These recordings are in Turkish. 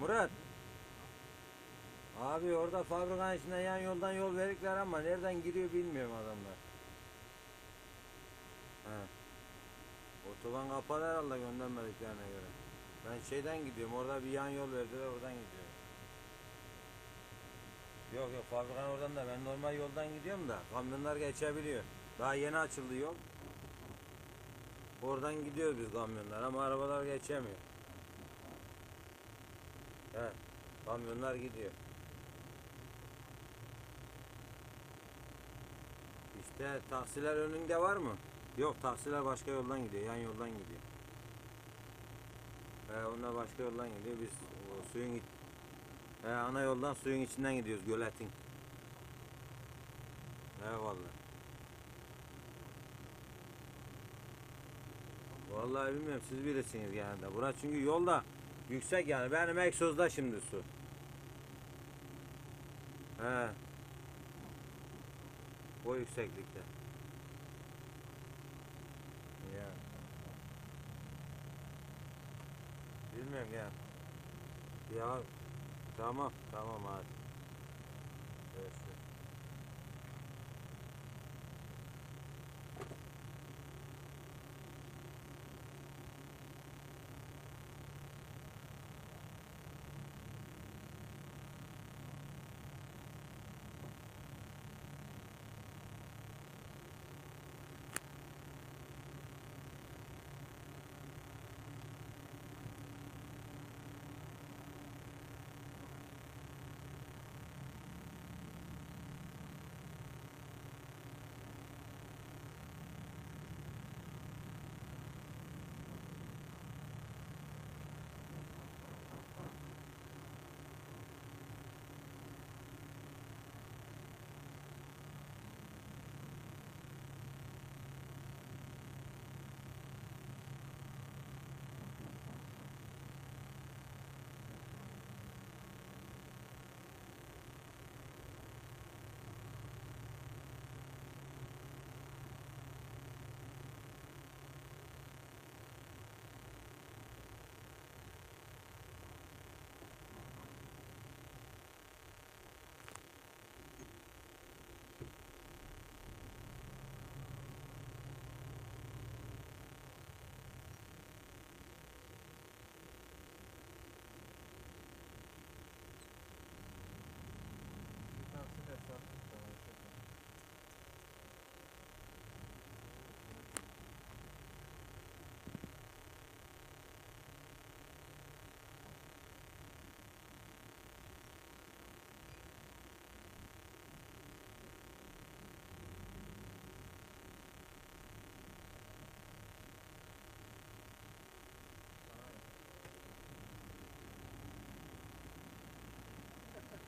Murat. Abi orada fabrikanın içinden yan yoldan yol verikler ama nereden giriyor bilmiyorum adamlar. He. Otoban kapalı herhalde göndermediklerine göre. Ben şeyden gidiyorum, orada bir yan yol verdiler, oradan gidiyorum. Yok yok, fabrikanın oradan da ben normal yoldan gidiyorum da kamyonlar geçebiliyor. Daha yeni açıldı yol. Oradan gidiyoruz biz kamyonlar ama arabalar geçemiyor. Evet, kamyonlar gidiyor. İşte taksiler önünde var mı? Yok, taksiler başka yoldan gidiyor, yan yoldan gidiyor. Onlar başka yoldan gidiyor. Biz o suyun ana yoldan suyun içinden gidiyoruz, göletin. Vallahi. Vallahi bilmiyorum, siz bilirsiniz yani de. Burası çünkü yolda yüksek yani. Benim egzozda şimdi su. He. O yükseklikte. Ya. Bilmiyorum ya. Ya tamam tamam hadi. Görüşürüz.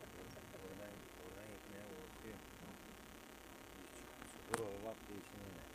Oradan gitmeye korkuyor. Çukur o vakti için öyle.